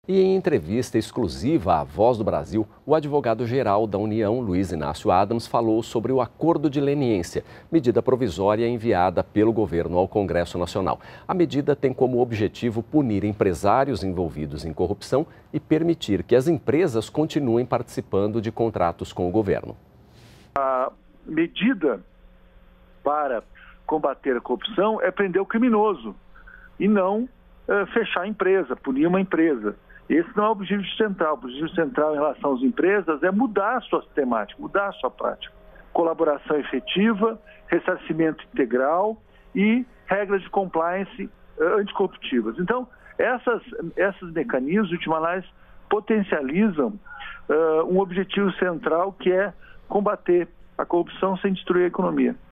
E em entrevista exclusiva à Voz do Brasil, o advogado-geral da União, Luiz Inácio Adams, falou sobre o acordo de leniência, medida provisória enviada pelo governo ao Congresso Nacional. A medida tem como objetivo punir empresários envolvidos em corrupção e permitir que as empresas continuem participando de contratos com o governo. A medida para combater a corrupção é prender o criminoso e não fechar a empresa, punir uma empresa. Esse não é o objetivo central. O objetivo central em relação às empresas é mudar a sua sistemática, mudar a sua prática. Colaboração efetiva, ressarcimento integral e regras de compliance anticorruptivas. Então, esses mecanismos, de última análise, potencializam um objetivo central que é combater a corrupção sem destruir a economia.